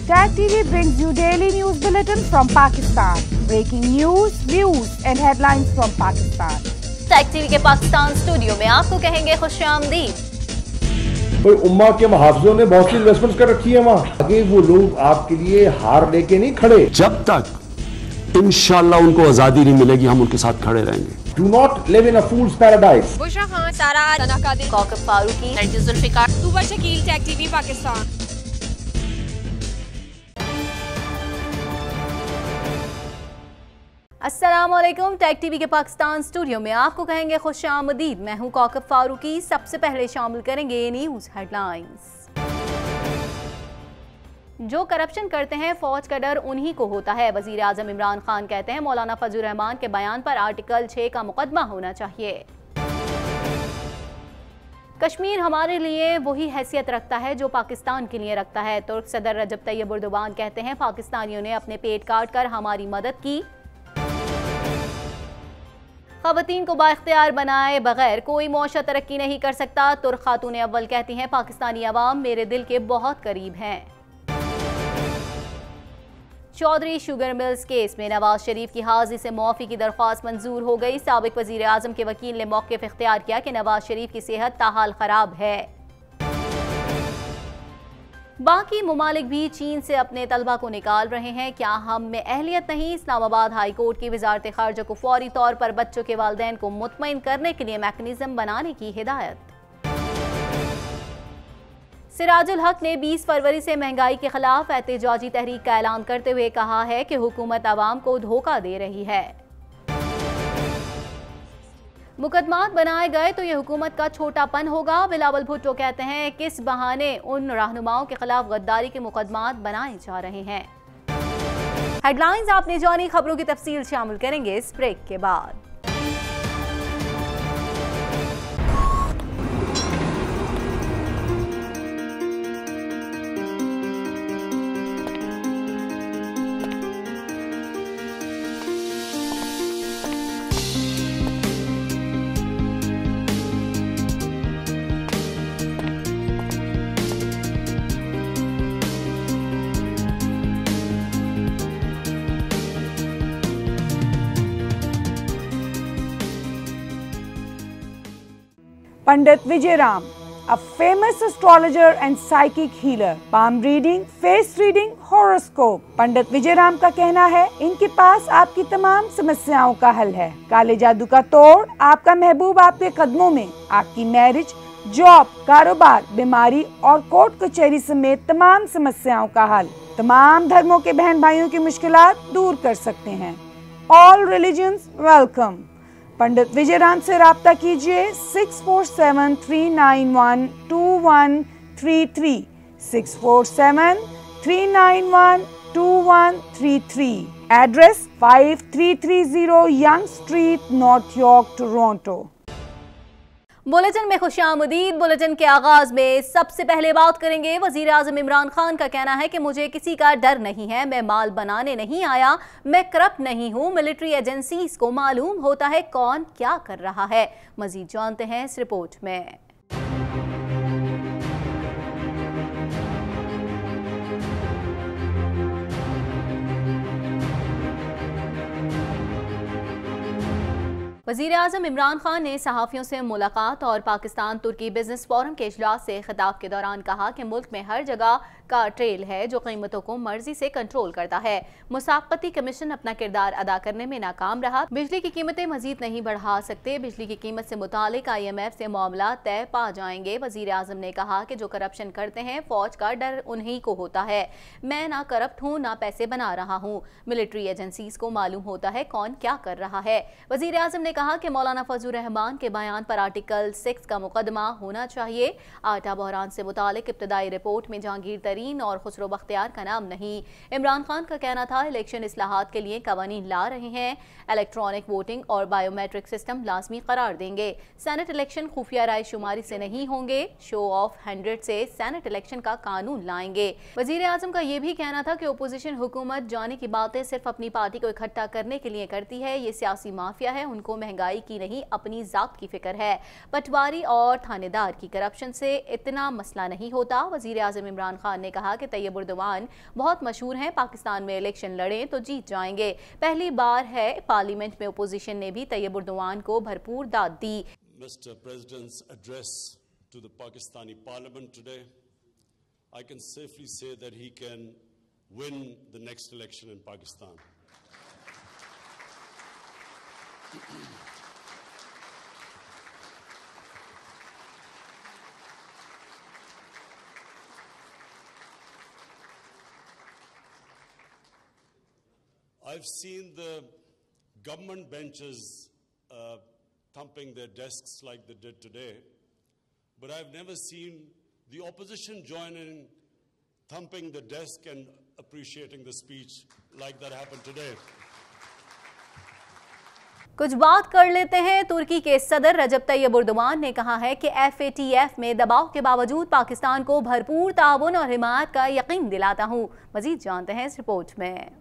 Tag TV brings you daily news bulletin from Pakistan. Breaking news, views and headlines from Pakistan. Tag TV के Pakistan studio में आपको कहेंगे खुशामदीद। कोई उम्मा के मुहाफिजों ने बहुत सी इन्वेस्टमेंट कर रखी है वहाँ, आगे वो लोग आपके लिए हार लेके नहीं खड़े। जब तक इंशाल्लाह उनको आजादी नहीं मिलेगी, हम उनके साथ खड़े रहेंगे। Do not live in a fool's paradise. Bushra Khan, सारा तनाकादी, कोकब फारूकी, जुल्फिकार, सुबह शकील, टैग टीवी पाकिस्तान। अस्सलामुअलैकुम। टैग टीवी के पाकिस्तान स्टूडियो में आपको कहेंगे खुशामदीद। मैं हूं कोकब फारूकी। सबसे पहले शामिल करेंगे न्यूज हेडलाइंस। जो करप्शन करते हैं फौज का डर उन्हीं को होता है। वजीर आजम इमरान खान कहते हैं मौलाना फजल रहमान के बयान पर आर्टिकल 6 का मुकदमा होना चाहिए। कश्मीर हमारे लिए वही हैसियत रखता है जो पाकिस्तान के लिए रखता है। तुर्क सदर रजब तैयब एर्दोगान कहते हैं पाकिस्तानियों ने अपने पेट काट कर हमारी मदद की। ख़वातीन को बाइख्तियार बनाए बगैर कोई मुआशरा तरक्की नहीं कर सकता। तुर्क खातून अव्वल कहती हैं पाकिस्तानी अवाम मेरे दिल के बहुत करीब हैं। चौधरी शुगर मिल्स केस में नवाज शरीफ की हाजिरी से मुआफ़ी की दरख्वास्त मंजूर हो गई। साबिक वज़ीर आज़म के वकील ने मौक़िफ़ इख्तियार किया कि नवाज शरीफ की सेहत ताहाल ख़राब है। बाकी मुमालिक भी चीन से अपने तलबा को निकाल रहे हैं। क्या हम में अहलियत नहीं? इस्लामाबाद हाई कोर्ट की वजारत खारजा को फौरी तौर पर बच्चों के वालिदैन को मुतमईन करने के लिए मैकेनिज्म बनाने की हिदायत। सिराजुल हक ने 20 फरवरी से महंगाई के खिलाफ एहतजाजी तहरीक का ऐलान करते हुए कहा है कि हुकूमत आवाम को धोखा दे रही है। मुकदमात बनाए गए तो यह हुकूमत का छोटापन होगा। बिलावल भुट्टो कहते हैं किस बहाने उन रहनुमाओं के खिलाफ गद्दारी के मुकदमात बनाए जा रहे हैं। हेडलाइंस आपने जानी, खबरों की तफसील शामिल करेंगे इस ब्रेक के बाद। Pandit Vijay Ram, a famous astrologer and psychic healer, palm reading, face reading, horoscope. पंडित विजय राम का कहना है इनके पास आपकी तमाम समस्याओं का हल है। काले जादू का तोड़, आपका महबूब आपके कदमों में। आपकी मैरिज, जॉब, कारोबार, बीमारी और कोर्ट कचहरी समेत तमाम समस्याओं का हल। तमाम धर्मों के बहन भाइयों की मुश्किलात दूर कर सकते हैं। All religions welcome। पंडित विजय राम से राब्ता कीजिए 647-391-2133 647-391-2133। Address 5330 Young Street, North York, Toronto. Bulletin में खुशामदीद। बुलेटिन के आगाज में सबसे पहले बात करेंगे वजीर आजम इमरान खान का कहना है कि मुझे किसी का डर नहीं है, मैं माल बनाने नहीं आया, मैं करप्ट नहीं हूं। मिलिट्री एजेंसीज को मालूम होता है कौन क्या कर रहा है। मजीद जानते हैं इस रिपोर्ट में। वज़ीर आज़म इमरान खान ने सहाफ़ियों से मुलाकात और पाकिस्तान तुर्की बिजनेस फोरम के इजलास से खिताब के दौरान कहा कि मुल्क में हर जगह कार्टेल है जो कीमतों को मर्जी से कंट्रोल करता है। मुसाफ़ती कमीशन अपना किरदार अदा करने में नाकाम रहा। बिजली की कीमतें मजीद नहीं बढ़ा सकते। बिजली की कीमत से मुतालिक IMF से मामला तय पा जाएंगे। वज़ीर आज़म ने कहा कि जो करप्शन करते हैं फौज का डर उन्हीं को होता है। मैं ना करप्ट हूँ ना पैसे बना रहा हूँ। मिलिट्री एजेंसीज को मालूम होता है कौन क्या कर रहा है। वज़ीर आज़म ने कहा कि मौलाना फजल रहमान के बयान पर आर्टिकल 6 का मुकदमा होना चाहिए। आटा बहरान से मुतालिक इब्तदाई रिपोर्ट में जहांगीर तरीन और खुसरो बख्तियार का नाम नहीं। इमरान खान का कहना था इलेक्शन इस्लाहात के लिए कवानीन ला रहे हैं। इलेक्ट्रॉनिक वोटिंग और बायोमेट्रिक सिस्टम लाजमी करार देंगे। सेनेट इलेक्शन खुफिया राय शुमारी से नहीं होंगे। शो ऑफ 100 से सेनेट इलेक्शन का कानून लाएंगे। वजीर आजम का यह भी कहना था कि ओपोजिशन हुकूमत जाने की बातें सिर्फ अपनी पार्टी को इकट्ठा करने के लिए करती है। ये सियासी माफिया है, उनको महंगाई की नहीं अपनी जात की फिक्र है। पटवारी और थानेदार की करप्शन से इतना मसला नहीं होता। वजीर आजम इमरान खान ने कहा कि तैयब उर्दवान बहुत मशहूर हैं, पाकिस्तान में इलेक्शन लड़ें तो जीत जाएंगे। पहली बार है पार्लियामेंट में ओपोजिशन ने भी तैयब उर्दवान को भरपूर दाद दी। Mr. President's address to the Pakistani Parliament today, I can safely say that he can win the next election in Pakistan. I've seen the government benches thumping their desks like they did today, but I've never seen the opposition joining thumping the desk and appreciating the speech like that happened today. कुछ बात कर लेते हैं। तुर्की के सदर रजब Tayyab Erdogan ने कहा है कि FATF में दबाव के बावजूद पाकिस्तान को भरपूर ताउन और हिमायत का यकीन दिलाता हूं। मजीद जानते हैं इस रिपोर्ट में।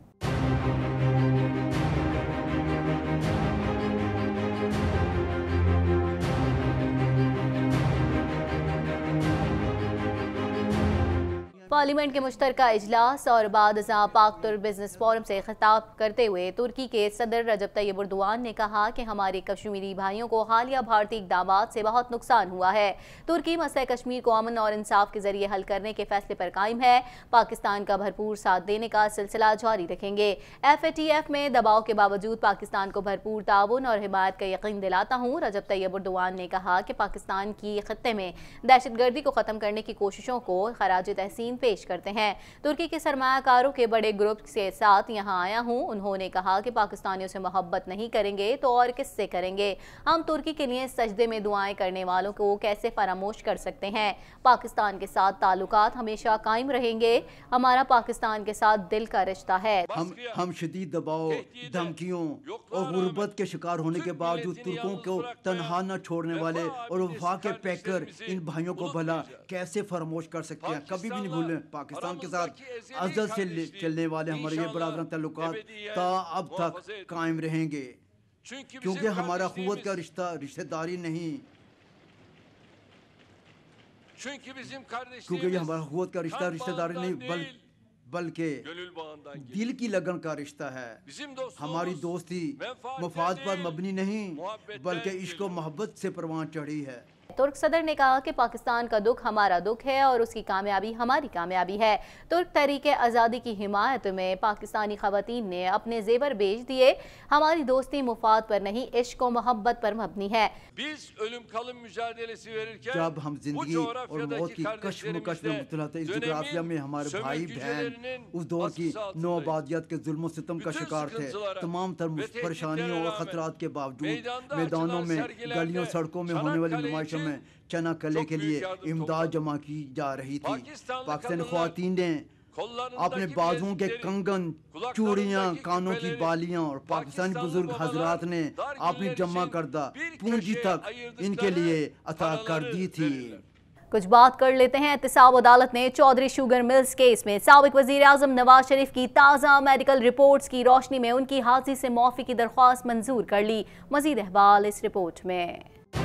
पार्लियामेंट के मुश्तरका इजलास और बाद पाक तुर्क बिजनेस फोरम से खिताब करते हुए तुर्की के सदर रजब तैयब उर्दवान ने कहा कि हमारे कश्मीरी भाइयों को हालिया भारतीय इक़दामात से बहुत नुकसान हुआ है। तुर्की मसला कश्मीर को अमन और इंसाफ के जरिए हल करने के फैसले पर कायम है। पाकिस्तान का भरपूर साथ देने का सिलसिला जारी रखेंगे। FATF में दबाव के बावजूद पाकिस्तान को भरपूर ताउन और हिमायत का यकीन दिलाता हूँ। रजब तैयब उर्दवान ने कहा कि पाकिस्तान की खत्ते में दहशतगर्दी को ख़त्म करने की कोशिशों को खराज तहसीन पेश करते हैं। तुर्की के सरमायाकारों के बड़े ग्रुप के साथ यहां आया हूं। उन्होंने कहा कि पाकिस्तानियों से मोहब्बत नहीं करेंगे तो और किससे करेंगे। हम तुर्की के लिए सजदे में दुआएं करने वालों को कैसे फरामोश कर सकते हैं। पाकिस्तान के साथ ताल्लुकात हमेशा कायम रहेंगे। हमारा पाकिस्तान के साथ दिल का रिश्ता है। हम शदीद दबाव, धमकियों और गुर्बत के शिकार होने के बावजूद तुर्कों को तनहा न छोड़ने वाले और वफा के पैकर इन भाइयों को भला कैसे फरामोश कर सकते हैं। कभी भी नहीं भूलें, पाकिस्तान के साथ अज़ल से चलने वाले हमारे ये बरादराना ताल्लुकात ता अब तक कायम रहेंगे, क्योंकि हमारा क़ुव्वत का रिश्ता रिश्तेदारी नहीं, क्योंकि ये हमारा क़ुव्वत का रिश्ता रिश्तेदारी नहीं बल्कि दिल की लगन का रिश्ता है। हमारी दोस्ती मफाद पर मबनी नहीं बल्कि इश्क और मोहब्बत से परवान चढ़ी है। तुर्क सदर ने कहा कि पाकिस्तान का दुख हमारा दुख है और उसकी कामयाबी हमारी कामयाबी है। तुर्क तहरीक आज़ादी की हिमायत में पाकिस्तानी खवातीन ने अपने जेवर बेच दिए। हमारी दोस्ती मुफाद पर नहीं, इश्क और मोहब्बत पर मबनी है। जब हम जिंदगी और मौत की कश्मकश में मुब्तला थे, इस जोग्राफिया में हमारे भाई बहन उस दौर की नौ आबादियत के जुल्म सितम का शिकार थे। तमाम तर परेशानियों और खतरात के बावजूद मैदानों में, गलियों, सड़कों में होने वाली नुमाइशों में चना कले के लिए इमदाद जमा की जा रही थी। पाकिस्तानी ख्वातीन ने अपने बाजुओं के कंगन, चूड़ियां, कानों की बालियां और पाकिस्तानी बुजुर्ग हजरात ने अपनी जमा करदा पूंजी तक इनके लिए अता कर दी थी। कुछ बात कर लेते हैं। एहतसाब अदालत ने चौधरी शुगर मिल्स केस में साबिक वजीर आजम नवाज शरीफ की ताज़ा मेडिकल रिपोर्ट्स की रोशनी में उनकी हाजिरी से मुआफ़ी की दरख्वास्त मंजूर कर ली। मजीद अहवाल इस रिपोर्ट में।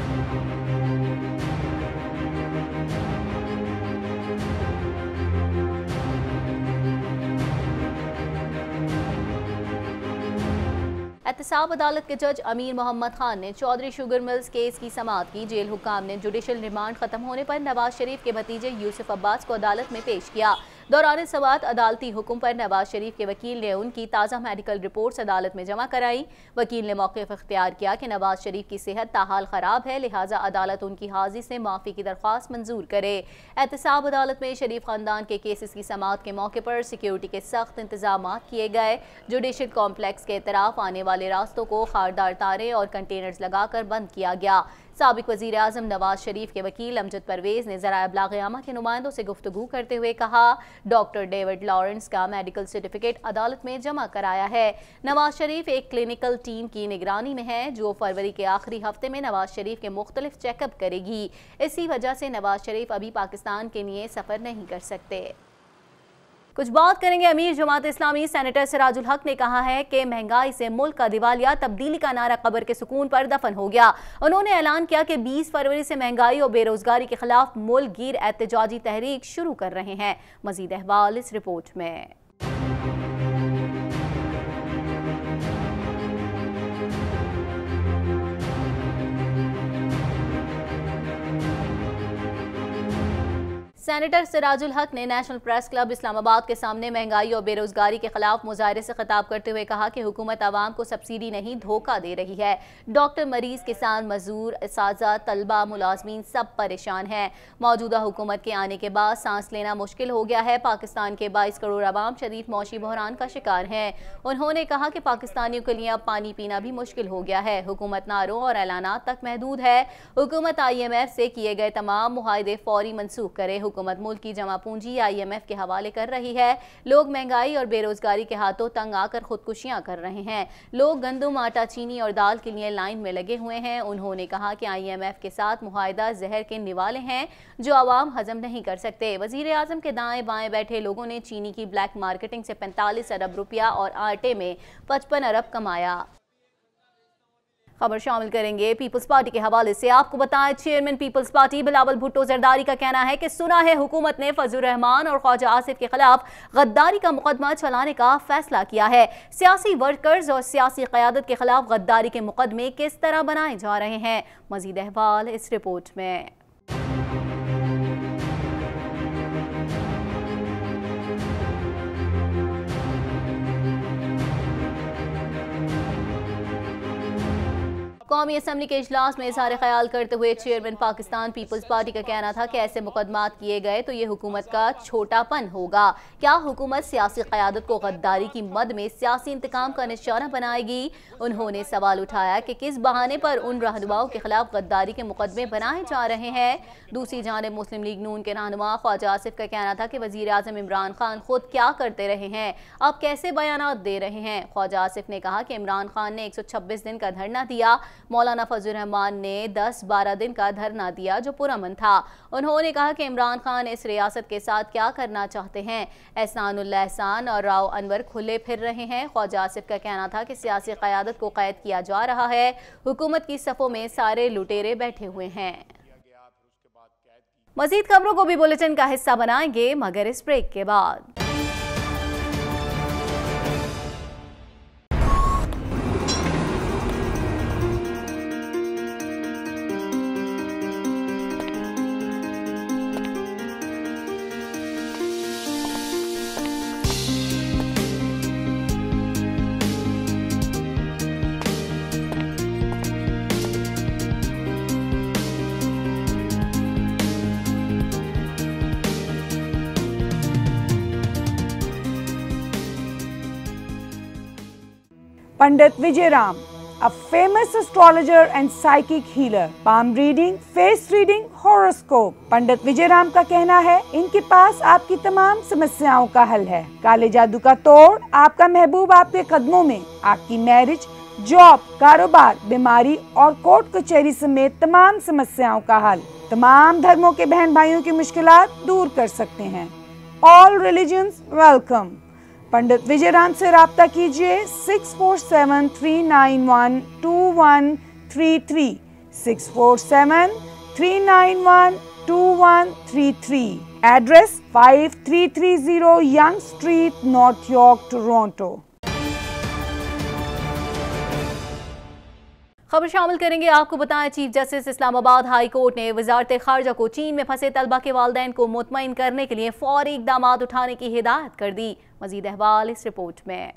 एहतसाब अदालत के जज अमीर मोहम्मद खान ने चौधरी शुगर मिल्स केस की समाअत की। जेल हुकाम ने जुडिशल रिमांड खत्म होने पर नवाज शरीफ के भतीजे यूसुफ अब्बास को अदालत में पेश किया। दौरान समाअत अदालती हुक्म पर नवाज शरीफ के वकील ने उनकी ताज़ा मेडिकल रिपोर्ट्स अदालत में जमा कराई। वकील ने मौक़िफ़ इख्तियार किया कि नवाज शरीफ की सेहत ताहाल ख़राब है, लिहाजा अदालत उनकी हाजिरी से माफ़ी की दरख्वास्त मंजूर करे। एहतसाब अदालत में शरीफ ख़ानदान के केसेस की समाअत के मौके पर सिक्योरिटी के सख्त इंतजाम किए गए। जुडिशल कॉम्प्लेक्स के तरफ आने वाले रास्तों को खारदार तारे और कंटेनर्स लगाकर बंद किया गया। साबिक वज़ीर आज़म नवाज शरीफ के वकील अमजद परवेज़ ने ज़राए इब्लाग़ के नुमाइंदों से गुफ्तगू करते हुए कहा, डॉक्टर डेविड लॉरेंस का मेडिकल सर्टिफिकेट अदालत में जमा कराया है। नवाज शरीफ एक क्लिनिकल टीम की निगरानी में है जो फरवरी के आखिरी हफ्ते में नवाज शरीफ के मुख्तलिफ चेकअप करेगी। इसी वजह से नवाज शरीफ अभी पाकिस्तान के लिए सफ़र नहीं कर सकते। कुछ बात करेंगे अमीर जमात इस्लामी सेनेटर सिराजुल हक ने कहा है कि महंगाई से मुल्क का दिवालिया तब्दीली का नारा कब्र के सुकून पर दफन हो गया। उन्होंने ऐलान किया कि 20 फरवरी से महंगाई और बेरोजगारी के खिलाफ मुल्क गिर एहतजाजी तहरीक शुरू कर रहे हैं। मजीद अहवाल इस रिपोर्ट में। सेनेटर सिराजुल हक ने नेशनल प्रेस क्लब इस्लामाबाद के सामने महंगाई और बेरोजगारी के खिलाफ मुजाहरे से खिताब करते हुए कहा कि हुकूमत आवाम को सब्सिडी नहीं धोखा दे रही है। डॉक्टर, मरीज, किसान, मजदूर, असातिज़ा, तलबा, मुलाजमीन सब परेशान हैं। मौजूदा हुकूमत के आने के बाद सांस लेना मुश्किल हो गया है। पाकिस्तान के 22 करोड़ आवाम शदीद मौशी बहरान का शिकार हैं। उन्होंने कहा कि पाकिस्तानियों के लिए अब पानी पीना भी मुश्किल हो गया है। हुकूमत नारों और ऐलानात तक महदूद है। हुकूमत IMF से किए गए तमाम मुआहदे फौरी मनसूख करे। हुकूमत मुल्क की जमा पूंजी IMF के हवाले कर रही है। लोग महंगाई और बेरोजगारी के हाथों तंग आकर खुदकुशियां कर रहे हैं। लोग गंदम, आटा, चीनी और दाल के लिए लाइन में लगे हुए हैं। उन्होंने कहा कि IMF के साथ मुआहदा जहर के निवाले हैं जो आवाम हजम नहीं कर सकते। वजीर आजम के दाएं बाएं बैठे लोगों ने चीनी की ब्लैक मार्केटिंग से 45 अरब रुपया और आटे में 55 अरब कमाया। खबर शामिल करेंगे पीपल्स पार्टी के हवाले से। आपको बताएं, chairman People's Party Bilawal Bhutto Zardari का कहना है कि सुना है हुकूमत ने फजलुर रहमान और ख्वाजा आसिफ के खिलाफ गद्दारी का मुकदमा चलाने का फैसला किया है। सियासी वर्कर्स और सियासी क़यादत के खिलाफ गद्दारी के मुकदमे किस तरह बनाए जा रहे हैं, मजीद अहवाल इस रिपोर्ट में। कौमी असम्बली के इजलास में इज़हार ख्याल करते हुए चेयरमैन पाकिस्तान पीपल्स पार्टी का कहना था कि ऐसे मुकदमात किए गए तो ये हुकूमत का छोटापन होगा। क्या हुकूमत सियासी क़यादत को गद्दारी की मद में सियासी इंतकाम का निशाना बनाएगी? उन्होंने सवाल उठाया कि किस बहाने पर उन रहनुमाओं के खिलाफ गद्दारी के मुकदमे बनाए जा रहे हैं। दूसरी जानिब मुस्लिम लीग नून के रहनुमा ख्वाजा आसिफ का कहना था कि वज़ीर आज़म इमरान खान खुद क्या करते रहे हैं, अब कैसे बयानात दे रहे हैं। ख्वाजा आसिफ ने कहा कि इमरान खान ने 126 दिन का धरना दिया, मौलाना फजलुर रहमान ने 10-12 दिन का धरना दिया जो पुरअमन था। उन्होंने कहा कि इमरान खान इस रियासत के साथ क्या करना चाहते हैं। एहसानुल्लाह एहसान और राव अनवर खुले फिर रहे हैं। ख्वाजा आसिफ का कहना था कि सियासी क़यादत को कैद किया जा रहा है। हुकूमत की सफ़ों में सारे लुटेरे बैठे हुए हैं। मज़ीद खबरों को भी बुलेटिन का हिस्सा बनाएंगे मगर इस ब्रेक के बाद। Pandit Vijayaram, a famous astrologer and psychic healer, palm reading, face reading, horoscope। पंडित विजयराम का कहना है इनके पास आपकी तमाम समस्याओं का हल है। काले जादू का तोड़, आपका महबूब आपके कदमों में, आपकी मैरिज, जॉब, कारोबार, बीमारी और कोर्ट कचहरी समेत तमाम समस्याओं का हल। तमाम धर्मों के बहन भाइयों की मुश्किलात दूर कर सकते हैं। All religions welcome. Pandit Vijayram से राब्ता कीजिए 647-391-2133 647-391-2133। Address 5330 Young Street, North York, Toronto. खबर शामिल करेंगे। आपको बताएं, chief justice Islamabad high court ने वजारत खारजा को चीन में फंसे तलबा के वालिदैन को मुतमईन करने के लिए फौरी इकदाम उठाने की हिदायत कर दी। मजीद अहवाल इस रिपोर्ट में।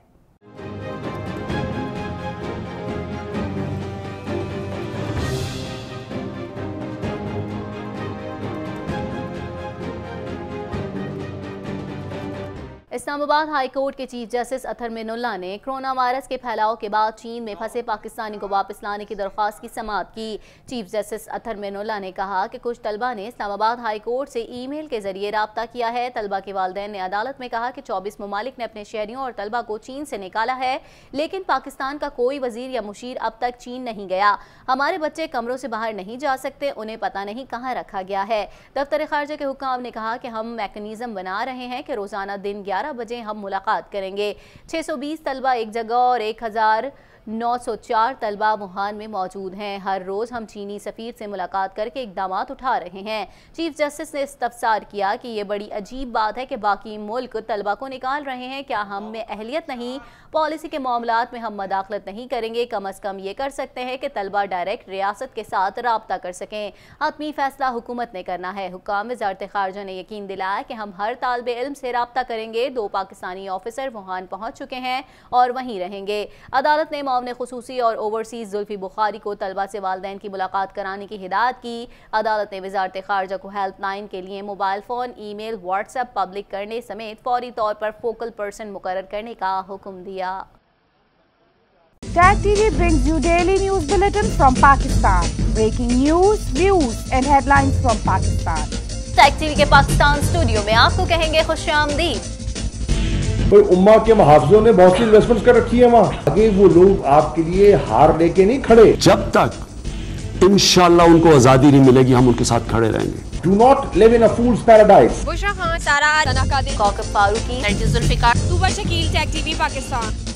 इस्लामाबाद हाई कोर्ट के चीफ जस्टिस अतर मिनुल्लाह ने कोरोना वायरस के फैलाव के बाद चीन में फंसे पाकिस्तानी को वापस लाने की दरख्वास्त की समाअत की। चीफ जस्टिस अतर मिनुल्लाह ने कहा कि कुछ तलबा ने इस्लामाबाद हाई कोर्ट से ईमेल के जरिए राब्ता किया है। तलबा के वालिदैन ने अदालत में कहा कि 24 ममालिक ने अपने शहरियों और तलबा को चीन से निकाला है, लेकिन पाकिस्तान का कोई वजीर या मुशीर अब तक चीन नहीं गया। हमारे बच्चे कमरों से बाहर नहीं जा सकते, उन्हें पता नहीं कहाँ रखा गया है। दफ्तर खारजा के हुक्काम ने कहा कि हम मैकेनिज्म बना रहे हैं कि रोजाना दिन 11 11 बजे हम मुलाकात करेंगे। 620 तलबा एक जगह और 1904 तलबा वुहान में मौजूद हैं। हर रोज़ हम चीनी सफ़ीर से मुलाकात करके इक़दामात उठा रहे हैं। चीफ जस्टिस ने इस्तफसार किया कि ये बड़ी अजीब बात है कि बाकी मुल्क तलबा को निकाल रहे हैं। क्या हम में अहलियत नहीं? पॉलिसी के मामलात में हम मदाखलत नहीं करेंगे। कम अज़ कम ये कर सकते हैं कि तलबा डायरेक्ट रियासत के साथ राब्ता कर सकें। हतमी फैसला हुकूमत ने करना है। हुक्काम वज़ारत ख़ारजा ने यकीन दिलाया कि हम हर तालिबे इल्म से राब्ता करेंगे। 2 पाकिस्तानी ऑफिसर वुहान पहुँच चुके हैं और वहीं रहेंगे। अदालत ने मामले खुसूसी और ओवरसीज जुल्फी बुखारी को तलबा से वालिदैन की मुलाकात कराने की हिदायत की। अदालत ने वज़ारत ख़ारजा को हेल्पलाइन के लिए mobile phone, email, WhatsApp public करने समेत फौरी तौर पर फोकल पर्सन मुकर्रर करने का हुक्म दिया। Tag TV brings you daily news bulletin from Pakistan. Breaking news, views and headlines from Pakistan. Tag TV के पाकिस्तान स्टूडियो में आपको कहेंगे खुशामदीद। भाई उम्मा के मुहाफ़िज़ों ने बहुत सी इन्वेस्टमेंट कर रखी है वहाँ। आगे वो लोग आपके लिए हार लेके नहीं खड़े। जब तक इंशाल्लाह उनको आजादी नहीं मिलेगी, हम उनके साथ खड़े रहेंगे। Do not live in a fool's paradise. Bushra Khan, सारा, कोकब फारूकी, जुल्फिकार, सुबह शकील, टैग टीवी पाकिस्तान।